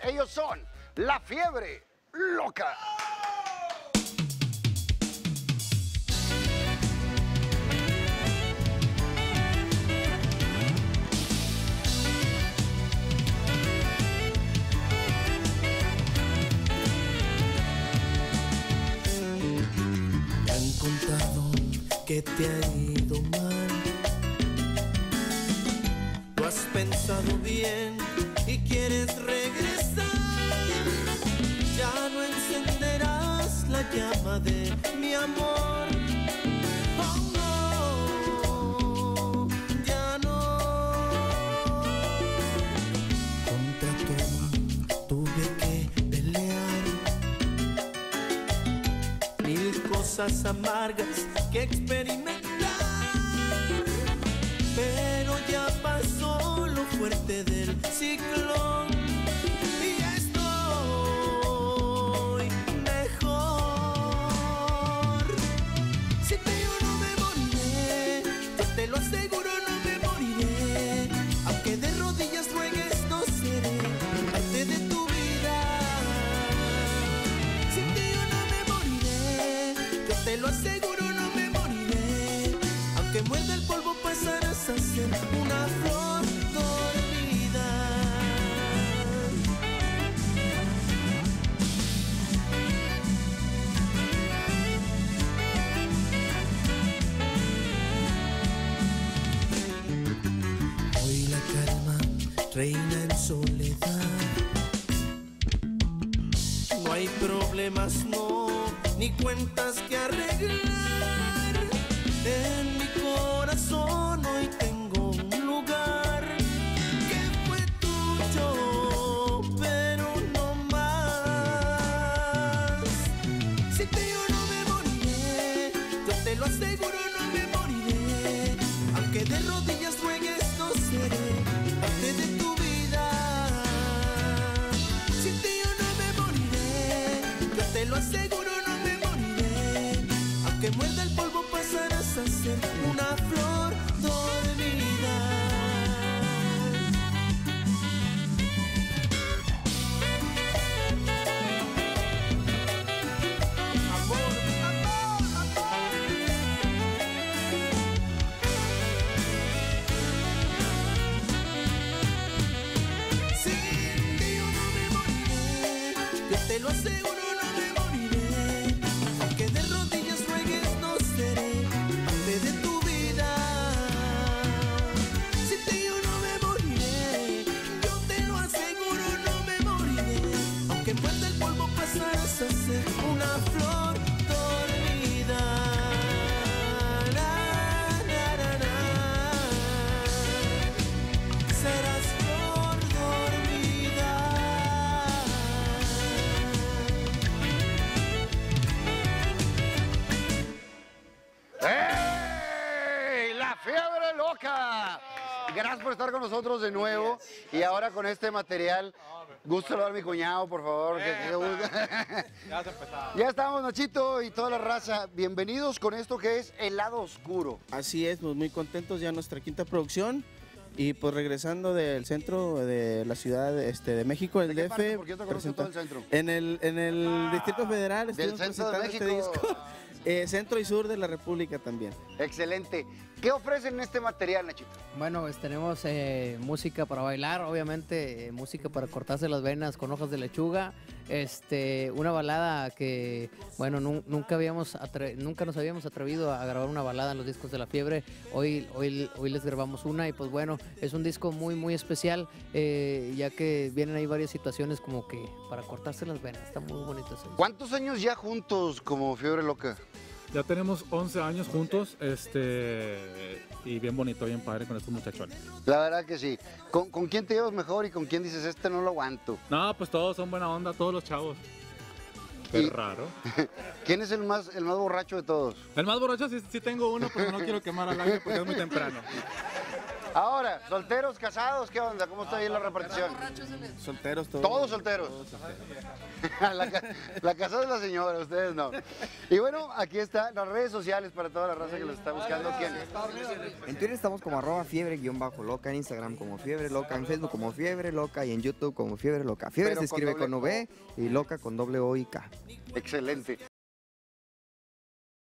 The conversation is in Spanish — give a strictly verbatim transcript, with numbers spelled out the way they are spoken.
Ellos son La Fiebre Loca. Me han contado que te ha ido mal. Tú has pensado bien y quieres regresar. Ya no encenderás la llama de mi amor. Oh no, ya no. Contra todo tuve que pelear. Mil cosas amargas que experimentar, pero ya pasó lo fuerte del ciclón y estoy mejor. Si te digo no me moriré, yo te lo aseguro, no me moriré. Aunque de rodillas ruegues, no seré parte de tu vida. Si te digo no me moriré, yo te lo aseguro, no me moriré. Aunque muerda el polvo, pasarás a ser una flor dormida. Hoy la calma reina en soledad. No hay problemas, no, ni cuentas que arreglar. En mi corazón hoy tengo un lugar que fue tuyo, pero no más. Si te digo no me moriré, yo te lo aseguro, no me moriré. Aunque de rodillas ruegues, no seré parte de tu vida. Si te digo no me moriré, yo te lo aseguro, no me moriré. Aunque muerda el polvo, pasarás a ser una flor dormida. Amor, amor, amor. Sin ti yo no me moriré, yo te lo aseguro, no me moriré. Aunque de rodillas ruegues, no seré parte de tu vida. Si te digo no me moriré, yo te lo aseguro, no me moriré. Aunque muerda el polvo, pasarás a ser una flor dormida. Na, na, na, na. Serás flor dormida. ¡Ey! La Fiebre Loca. Gracias por estar con nosotros de nuevo. Y ahora con este material, gusto saludar a mi cuñado, por favor. que- que- Ya se empezaba. Ya estamos, Nachito y toda la raza. Bienvenidos con esto que es El Lado Oscuro. Así es, pues muy contentos ya nuestra quinta producción y pues regresando del centro de la ciudad este, de México, el ¿De qué D parte? F. Porque yo te conozco presenta- todo el centro. En el, en el Distrito Federal Del estuvimos centro de presentando este México. disco. Eh, centro y sur de la República también. Excelente. ¿Qué ofrecen en este material, Nachito? Bueno, pues tenemos eh, música para bailar, obviamente, eh, música para cortarse las venas con hojas de lechuga, este, una balada que, bueno, nu- nunca habíamos atre- nunca nos habíamos atrevido a grabar una balada en los discos de La Fiebre. Hoy, hoy, hoy les grabamos una y pues bueno, es un disco muy, muy especial, eh, ya que vienen ahí varias situaciones como que para cortarse las venas. Está muy bonito eso. ¿Cuántos años ya juntos como Fiebre Loca? Ya tenemos once años juntos, este, y bien bonito, bien padre con estos muchachones. La verdad que sí. ¿Con, con quién te llevas mejor y con quién dices, este no lo aguanto? No, pues todos son buena onda, todos los chavos. Qué Y- raro. ¿Quién es el más, el más borracho de todos? El más borracho sí, sí tengo uno, pero no quiero quemar al aire porque es muy temprano. Ahora, solteros, casados, ¿qué onda? ¿Cómo está ahí la repartición? Solteros todos. Todos solteros. la, ca- la casa de la señora, ustedes no. Y bueno, aquí está las redes sociales para toda la raza que los está buscando. ¿Quién? En Twitter estamos como arroba fiebre guión bajo loca, en Instagram como fiebre loca, en Facebook como fiebre loca y en YouTube como fiebre loca. Fiebre Pero se con escribe doble con V y loca con doble O y K. Excelente.